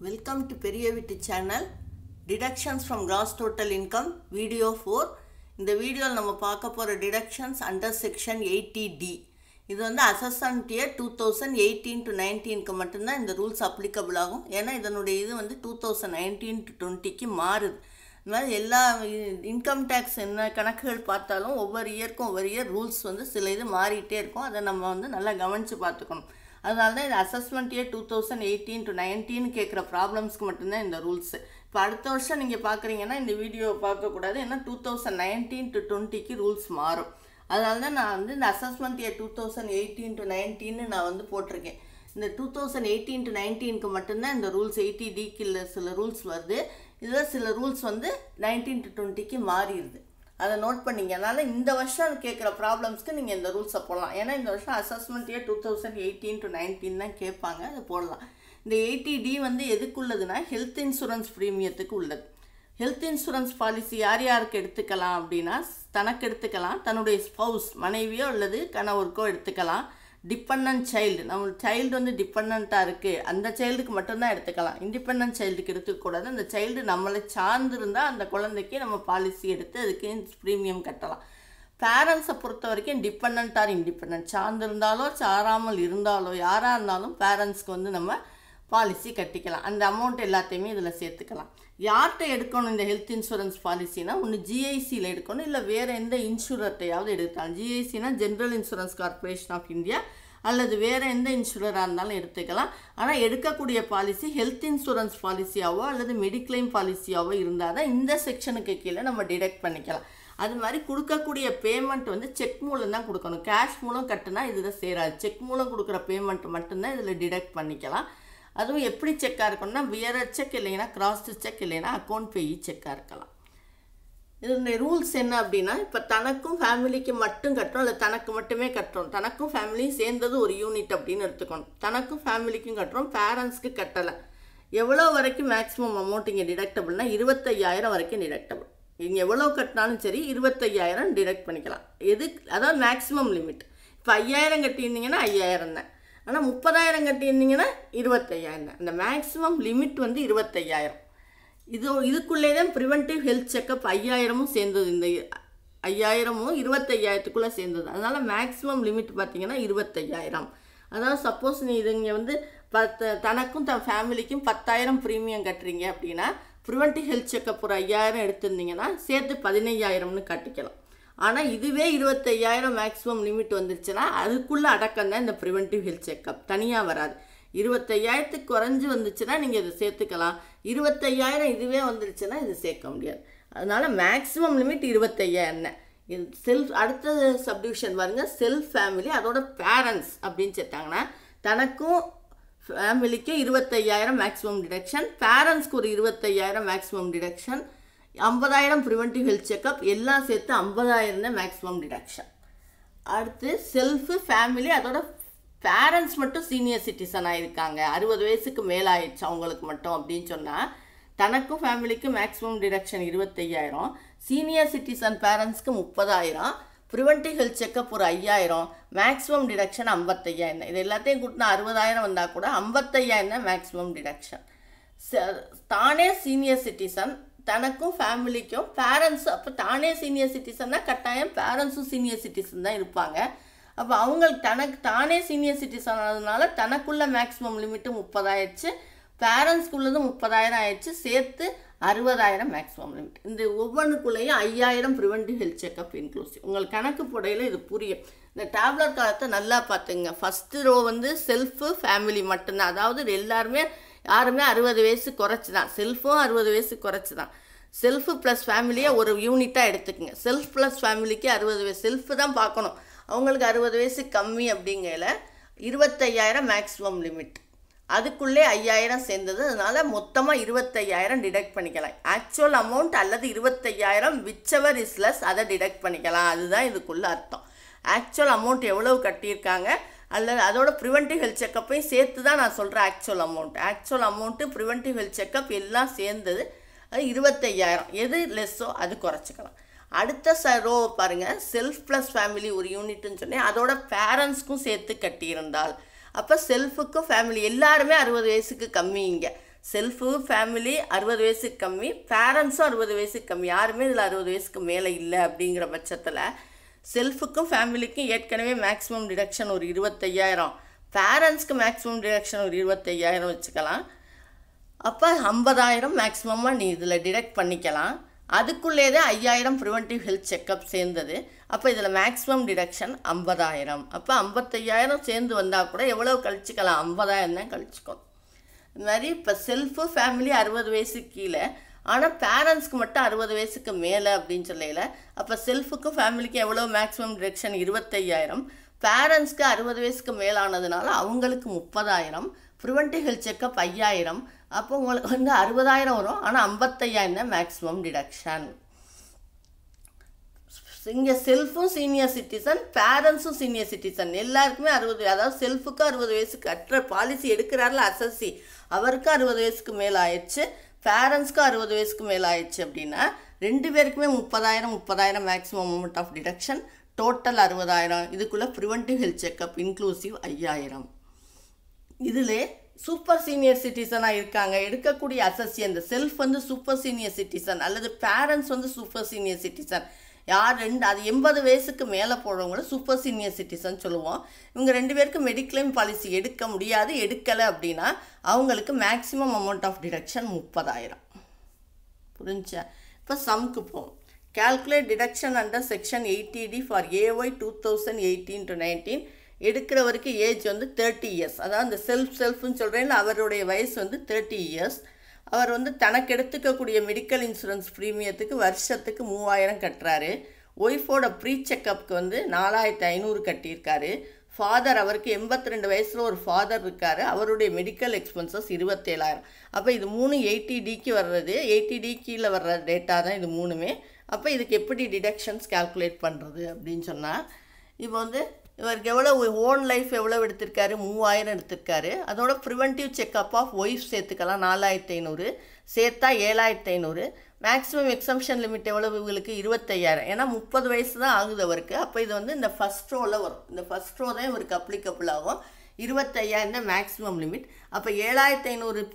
Welcome to Periyavittu channel. Deductions from gross total income video 4. In the video நம்ம பார்க்க போற deductions under section 80D. இது வந்து assessment year 2018 to 19 க்கு மட்டும் தான் இந்த rules applicable ஆகும். ஏனா இதனுடைய இது வந்து 2019 to 20 க்கு மாறுது. மாதிரி எல்லா இன்கம் டாக்ஸ் என்ன கணக்குகள் பார்த்தாலும் ஒவ்வொரு இயர் ரூல்ஸ் வந்து சில இது மாறிட்டே இருக்கும். அதை நம்ம வந்து நல்லா கவனிச்சு பார்த்துக்கணும். அதனால தான் இந்த அசஸ்மெண்ட் இயர் 2018 to 19 கேட்குற ப்ராப்ளம்ஸ்க்கு மட்டும்தான் இந்த ரூல்ஸு. இப்போ அடுத்த வருஷம் நீங்கள் பார்க்குறீங்கன்னா இந்த வீடியோவை பார்க்கக்கூடாது. ஏன்னா 2019 to 20க்கு ரூல்ஸ் மாறும். அதனால தான் நான் வந்து இந்த அசஸ்மெண்ட் இயர் 2018 to 19 நான் வந்து போட்டிருக்கேன். இந்த 2018 to 19க்கு மட்டும்தான் இந்த ரூல்ஸ் 80Dக்கு இல்லை சில ரூல்ஸ் வருது. இதில் சில ரூல்ஸ் வந்து 19 to 20க்கு மாறிடுது. அதை நோட் பண்ணிங்க. அதனால் இந்த வருஷம் கேட்குற ப்ராப்ளம்ஸ்க்கு நீங்கள் இந்த ரூல்ஸை போடலாம். ஏன்னா இந்த வருஷம் அசஸ்மெண்ட் இயர் 2018 to 19 தான் கேட்பாங்க. அதை போடலாம். இந்த 80D வந்து எதுக்குள்ளதுன்னா ஹெல்த் இன்சூரன்ஸ் ப்ரீமியத்துக்கு உள்ளது. ஹெல்த் இன்சூரன்ஸ் பாலிசி யார் யாருக்கு எடுத்துக்கலாம் அப்படின்னா தனக்கு எடுத்துக்கலாம், தன்னுடைய ஸ்பௌஸ் மனைவியோ அல்லது கணவருக்கோ எடுத்துக்கலாம். டிபெண்டன்ட் சைல்டு, நம்ம சைல்டு வந்து டிபெண்ட்டாக இருக்குது அந்த சைல்டுக்கு மட்டும்தான் எடுத்துக்கலாம். இண்டிபெண்டன்ட் சைல்டுக்கு எடுத்துக்கூடாது. அந்த சைல்டு நம்மளை சார்ந்திருந்தால் அந்த குழந்தைக்கு நம்ம பாலிசி எடுத்து அதுக்கு ப்ரீமியம் கட்டலாம். பேரண்ட்ஸை பொறுத்த வரைக்கும் டிபெண்ட் ஆர் இண்டிபெண்ட், சார்ந்திருந்தாலோ சாராமல் இருந்தாலோ யாராக இருந்தாலும் பேரண்ட்ஸ்க்கு வந்து நம்ம பாலிசி கட்டிக்கலாம். அந்த அமௌண்ட் எல்லாத்தையுமே இதில் சேர்த்துக்கலாம். யார்கிட்ட எடுக்கணும் இந்த ஹெல்த் இன்சூரன்ஸ் பாலிசினா ஒன்று ஜிஐசியில் எடுக்கணும், இல்லை வேறு எந்த இன்சூரர்ட்டையாவது எடுக்கலாம். ஜிஐசினா general insurance corporation of India அல்லது வேறு எந்த இன்சூரராக இருந்தாலும் எடுத்துக்கலாம். ஆனால் எடுக்கக்கூடிய பாலிசி ஹெல்த் இன்சூரன்ஸ் பாலிசியாவோ அல்லது மெடிக்ளைம் பாலிசியாவோ இருந்தால் தான் இந்த செக்ஷனுக்கு கீழே நம்ம டிடெக்ட் பண்ணிக்கலாம். அது மாதிரி கொடுக்கக்கூடிய பேமெண்ட் வந்து செக் மூலம் தான் கொடுக்கணும். கேஷ் மூலம் கட்டினா இதில் சேராது. செக் மூலம் கொடுக்குற பேமெண்ட் மட்டும்தான் இதில் டிடெக்ட் பண்ணிக்கலாம். அதுவும் எப்படி செக்காக இருக்கணும்னா வியரர் செக் இல்லைன்னா கிராஸ்டு செக் இல்லைன்னா அக்கௌண்ட் பேயி செக்காக இருக்கலாம். இதனுடைய ரூல்ஸ் என்ன அப்படின்னா இப்போ தனக்கும் ஃபேமிலிக்கு மட்டும் கட்டுறோம், இல்லை தனக்கு மட்டுமே கட்டுறோம். தனக்கும் ஃபேமிலியும் சேர்ந்தது ஒரு யூனிட் அப்படின்னு எடுத்துக்கணும். தனக்கும் ஃபேமிலிக்கும் கட்டுறோம், பேரண்ட்ஸ்க்கு கட்டலை. எவ்வளோ வரைக்கும் மேக்ஸிமம் அமௌண்ட் இங்கே டிடக்டபிள்னா 25,000 வரைக்கும் டிடக்டபிள். இங்கே எவ்வளோ கட்டினாலும் சரி 25,000 டிடக்ட் பண்ணிக்கலாம். அதாவது மேக்ஸிமம் லிமிட். இப்போ 5,000 கட்டியிருந்தீங்கன்னா 5,000 தான். ஆனால் 30,000 கட்டியிருந்தீங்கன்னா 25,000 தான். அந்த மேக்ஸிமம் லிமிட் வந்து 25,000. இதுக்குள்ளே தான் ப்ரிவென்டிவ் ஹெல்த் செக்கப் 5,000 சேர்ந்தது. இந்த 5,000 25,000க்குள்ளே சேர்ந்தது. அதனால் மேக்ஸிமம் லிமிட் பார்த்தீங்கன்னா 25,000. அதாவது சப்போஸ் நீ இங்கே வந்து தனக்கும் தன் ஃபேமிலிக்கும் 10,000 ப்ரீமியம் கட்டுறீங்க அப்படின்னா ப்ரிவென்டிவ் ஹெல்த் செக்கப் ஒரு 5,000 எடுத்திருந்தீங்கன்னா சேர்த்து 15,000ன்னு கட்டிக்கலாம். ஆனால் இதுவே 25,000 மேக்ஸிமம் லிமிட் வந்துருச்சுன்னா அதுக்குள்ளே அடக்கம் தான் இந்த ப்ரிவென்டிவ் ஹெல்த் செக்கப், தனியாக வராது. 25,000த்துக்கு குறைஞ்சி வந்துச்சுன்னா நீங்கள் இதை சேர்த்துக்கலாம். 25,000 இதுவே வந்துருச்சுன்னா இது சேர்க்க முடியாது. அதனால் மேக்ஸிமம் லிமிட் 25,000. இது அடுத்த சப்டிவிஷன் பாருங்க, செல்ஃப் ஃபேமிலி அதோட பேரண்ட்ஸ் அப்படின்னு சேர்த்தாங்கன்னா தனக்கும் ஃபேமிலிக்கும் 25,000 மேக்ஸிமம் டிடக்ஷன், பேரண்ட்ஸ்க்கு ஒரு 25,000 maximum deduction, 50,000 preventive health checkup எல்லாம் சேர்த்து 50,000 தான் மேக்ஸிமம் டிடக்ஷன். அடுத்து செல்ஃபு ஃபேமிலி அதோட பேரண்ட்ஸ் மட்டும் சீனியர் சிட்டிசன் ஆகிருக்காங்க, 60 வயசுக்கு மேலே ஆயிடுச்சு அவங்களுக்கு மட்டும் அப்படின்னு சொன்னால் தனக்கும் ஃபேமிலிக்கும் மேக்ஸிமம் டிடக்ஷன் 25,000, சீனியர் சிட்டிசன் பேரண்ட்ஸ்க்கு 30,000, ப்ரிவென்டிவ் ஹெல்த் செக்கப் ஒரு 5,000, மேக்ஸிமம் டிடக்ஷன் 55,000. இது எல்லாத்தையும் கூட்டினா 60,000 வந்தால் கூட 55,000 தான் மேக்ஸிமம் டிடக்ஷன். தானே சீனியர் சிட்டிசன் தனக்கும் ஃபேமிலிக்கும் பேரண்ட்ஸு, அப்போ தானே சீனியர் சிட்டிசன்னா கட்டாயம் பேரண்ட்ஸும் சீனியர் சிட்டிசன் தான் இருப்பாங்க. அப்போ அவங்களுக்கு தானே சீனியர் சிட்டிசன் ஆனதுனால தனக்குள்ள மேக்ஸிமம் லிமிட்டு 30 ஆயிடுச்சு, பேரண்ட்ஸ்க்குள்ளது 30,000 ஆயிடுச்சு, சேர்த்து 60,000 மேக்ஸிமம் லிமிட். இந்த ஒவ்வொன்றுக்குள்ளேயும் 5,000 ப்ரிவென்டிவ் ஹெல்த் செக்கப் இன்க்ளூசிவ். உங்களுக்கு கணக்கு போடையில் இது புரியும். இந்த டேப்லெட் காலத்தை நல்லா பார்த்துங்க. ஃபஸ்ட்டு ரோ வந்து செல்ஃபு ஃபேமிலி மட்டும்தான். அதாவது யாருமே 60 வயசு குறைச்சி தான். செல்ஃபும் 60 வயசு குறைச்சி தான். செல்ஃபு ப்ளஸ் ஃபேமிலியை ஒரு யூனிட்டாக எடுத்துக்கோங்க. செல்ஃப் ப்ளஸ் ஃபேமிலிக்கு 60 வயசு, செல்ஃபு தான் பார்க்கணும். அவங்களுக்கு 60 வயசு கம்மி அப்படிங்கையில் 25,000 மேக்ஸிமம் லிமிட். அதுக்குள்ளே 5,000 சேர்ந்தது. அதனால் மொத்தமாக 25,000 டிடக்ட் பண்ணிக்கலாம். ஆக்சுவல் அமௌண்ட் அல்லது 25,000 விச்சவர் இஸ்லஸ் அதை டிடக்ட் பண்ணிக்கலாம். அதுதான் இதுக்குள்ளே அர்த்தம். ஆக்சுவல் அமௌண்ட் எவ்வளவு கட்டியிருக்காங்க அல்லது அதோட ப்ரிவென்டிவ் ஹெல்த் செக்கப்பையும் சேர்த்து தான் நான் சொல்கிறேன் actual amount. Actual amount preventive health checkup எல்லாம் சேர்ந்தது அது 25,000. எது லெஸ்ஸோ அது குறைச்சிக்கலாம். அடுத்த ரோ பாருங்கள், செல்ஃப் ப்ளஸ் ஃபேமிலி ஒரு யூனிட்னு சொன்னேன். அதோட பேரண்ட்ஸ்க்கும் சேர்த்து கட்டியிருந்தால் அப்போ செல்ஃபுக்கும் ஃபேமிலி எல்லாருமே 60 வயசுக்கு கம்மி. இங்கே செல்ஃபு ஃபேமிலி 60 வயசுக்கு கம்மி, பேரண்ட்ஸும் 60 வயசுக்கு கம்மி, யாருமே இதில் 60 வயசுக்கு மேலே இல்லை அப்படிங்கிற பட்சத்தில் செல்ஃபுக்கும் ஃபேமிலிக்கும் ஏற்கனவே மேக்ஸிமம் டிடக்ஷன் ஒரு 25,000, பேரண்ட்ஸ்க்கு மேக்ஸிமம் டிடக்ஷன் ஒரு 25,000 வச்சுக்கலாம். அப்போ 50,000 மேக்ஸிமமாக நீ இதில் டிடக்ட் பண்ணிக்கலாம். அதுக்குள்ளே தான் 5,000 ப்ரிவென்டிவ் ஹெல்த் செக்கப் சேர்ந்தது. அப்போ இதில் மேக்ஸிமம் டிடக்ஷன் 50,000. அப்போ 55,000 சேர்ந்து வந்தால் கூட எவ்வளோ கழிச்சிக்கலாம்? 50,000 தான் கழிச்சிக்கணும். இது மாதிரி இப்போ செல்ஃபு ஃபேமிலி 60 வயசுக்கு கீழே, ஆனால் பேரண்ட்ஸ்க்கு மட்டும் 60 வயசுக்கு மேலே அப்படின்னு சொல்லல. அப்போ செல்ஃபுக்கும் ஃபேமிலிக்கும் எவ்வளோ மேக்ஸிமம் டிடக்ஷன்? 25,000. பேரண்ட்ஸ்க்கு 60 வயசுக்கு மேலானதுனால அவங்களுக்கு 30,000, ப்ரிவென்டிவ் ஹெல்த் செக்கப் 5,000. அப்போ உங்களுக்கு வந்து 60,000 வரும், ஆனால் 55,000 தான் மேக்ஸிமம் டிடக்ஷன். இங்கே செல்ஃபும் சீனியர் சிட்டிசன், பேரண்ட்ஸும் சீனியர் சிட்டிசன், எல்லாருக்குமே 60, அதாவது செல்ஃபுக்கு 60 வயசுக்கு கட்டுற பாலிசி எடுக்கிறாரில்ல அசஸ்சி, அவருக்கு 60 வயசுக்கு மேலே ஆயிடுச்சு, பேரண்ட்ஸ்க்கு 60 வயசுக்கு மேலே ஆயிடுச்சு. அப்படின்னா 2 பேருக்குமே 30,000 maximum amount of deduction, total 60,000. இதுக்குள்ளே ப்ரிவென்டிவ் ஹெல்த் செக்கப் இன்க்ளூசிவ் 5,000. இதில் சூப்பர் சீனியர் சிட்டிசனாக இருக்காங்க, எடுக்கக்கூடிய அசஸ்சி அந்த செல்ஃப் வந்து சூப்பர் சீனியர் சிட்டிசன் அல்லது பேரண்ட்ஸ் வந்து சூப்பர் சீனியர் சிட்டிசன், யார் ரெண்டு, அது 80 வயசுக்கு மேலே போடுறவங்கள சூப்பர் சீனியர் சிட்டிசன் சொல்லுவோம். இவங்க 2 பேருக்கு மெடிக்ளைம் பாலிசி எடுக்க முடியாது. எடுக்கலை அப்படின்னா அவங்களுக்கு மேக்ஸிமம் அமௌண்ட் ஆஃப் டிடக்ஷன் 30,000. புரிஞ்சா? இப்போ சம்க்கு போவோம். Calculate deduction under section 80D for AY 2018-19. எடுக்கிறவருக்கு ஏஜ் வந்து 30 இயர்ஸ். அதாவது இந்த செல்ஃப்னு சொல்கிறேன், அவருடைய வயசு வந்து 30 இயர்ஸ். அவர் வந்து தனக்கு எடுத்துக்கக்கூடிய மெடிக்கல் இன்சூரன்ஸ் ப்ரீமியத்துக்கு வருஷத்துக்கு 3,000 கட்டுறாரு. ஒய்ஃபோட ப்ரீ செக்கப்புக்கு வந்து 4,500 கட்டியிருக்காரு. ஃபாதர், அவருக்கு 82 வயசில் ஒரு ஃபாதர் இருக்கார், அவருடைய மெடிக்கல் எக்ஸ்பென்சஸ் 27,000. அப்போ இது 3 80Dக்கு வர்றது, 80D கீழே வர்ற டேட்டா தான் இது 3மே. அப்போ இதுக்கு எப்படி டிடக்ஷன்ஸ் கால்குலேட் பண்ணுறது அப்படின்னு சொன்னால், இப்போ வந்து இவருக்கு எவ்வளோ ஓன் லைஃப் எவ்வளோ எடுத்திருக்காரு? 3,000 எடுத்திருக்காரு. அதோட ப்ரிவென்டிவ் செக்கப் ஆஃப் ஒய்ஃப் சேர்த்துக்கலாம் 4,500, சேர்த்தா 7,500. மேக்ஸிமம் எக்ஸம்ஷன் லிமிட் எவ்வளவு இவங்களுக்கு? 25,000. ஏன்னா 30 வயசு தான் ஆகுது அவருக்கு. அப்போ இது வந்து இந்த ஃபஸ்ட் ரோவில் வரும். இந்த ஃபஸ்ட் ரோ தான் இவருக்கு அப்ளிகபிள் ஆகும். 25,000 தான் மேக்ஸிமம் லிமிட். அப்போ 7,500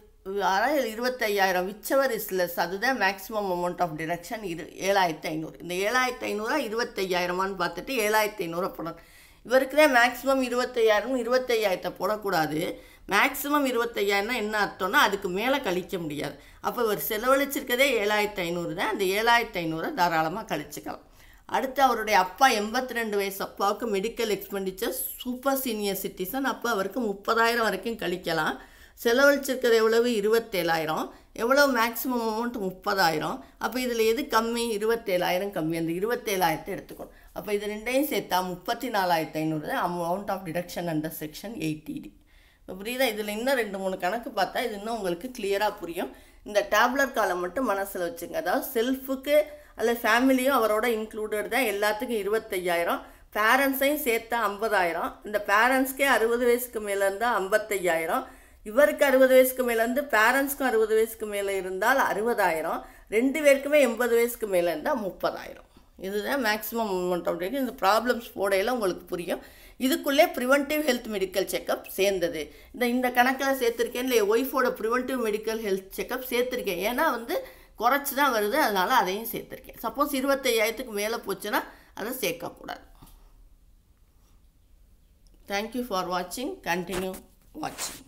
25,000 விச்சவர் இஸ் லெஸ், அதுதான் மேக்ஸிமம் அமௌண்ட் ஆஃப் டிடக்ஷன். 7,500. இந்த 7,500 25,000 பார்த்துட்டு 7,500 போடணும். இவருக்கு தான் மேக்ஸிமம் 25,000, 25,000 போடக்கூடாது. மேக்ஸிமம் 25,000 என்ன அர்த்தம்னா அதுக்கு மேலே கழிக்க முடியாது. அப்போ இவர் செலவழிச்சிருக்கதே 7,500 தான். அந்த 7,500 தாராளமாக கழிச்சிக்கலாம். அடுத்து அவருடைய அப்பா 82 வயசு அப்பாவுக்கு medical expenditure super senior citizen. அப்போ அவருக்கு 30,000 வரைக்கும் கழிக்கலாம். செலவழிச்சிருக்கிறது எவ்வளவு? 27,000. எவ்வளோ மேக்ஸிமம் அமௌண்ட்? 30,000. அப்போ இதில் எது கம்மி? 27,000 கம்மி. அந்த 27,000 எடுத்துக்கணும். அப்போ இது ரெண்டையும் சேர்த்தா 34,500 amount of deduction under section 80D. இப்போ புரியுதா? இதில் இன்னும் 2-3 கணக்கு பார்த்தா இது இன்னும் உங்களுக்கு கிளியராக புரியும். இந்த டேப்லர் காலம் மட்டும் மனசில் வச்சுங்க. அதாவது செல்ஃபுக்கு அல்ல ஃபேமிலியும் அவரோட இன்க்ளூடட் தான், எல்லாத்துக்கும் 25,000. பேரண்ட்ஸையும் சேர்த்தா 50,000. இந்த பேரண்ட்ஸ்க்கே 60 வயசுக்கு மேலே இருந்தால் 55,000. இவருக்கு 60 வயசுக்கு மேலே இருந்து பேரண்ட்ஸ்க்கும் 60 வயசுக்கு மேலே இருந்தால் 60,000. 2 பேருக்குமே 80 வயசுக்கு மேலே இருந்தால் 30,000. இதுதான் மேக்ஸிமம் அமௌண்ட் ஆஃப் டிடக்ஷன். இந்த ப்ராப்ளம்ஸ் போடையில் உங்களுக்கு புரியும். இதுக்குள்ளே ப்ரிவென்டிவ் ஹெல்த் மெடிக்கல் செக்கப் சேர்ந்தது. இந்த கணக்கில் சேர்த்துருக்கேன் இல்லை, ஒய்ஃபோட ப்ரிவென்டிவ் மெடிக்கல் ஹெல்த் செக்கப் சேர்த்துருக்கேன். ஏன்னா வந்து குறைச்சி தான் வருது, அதனால் அதையும் சேர்த்துருக்கேன். சப்போஸ் 25,000க்கு மேலே போச்சுன்னா அதை சேர்க்கக்கூடாது. தேங்க்யூ ஃபார் வாட்சிங். கண்டினியூ வாட்சிங்.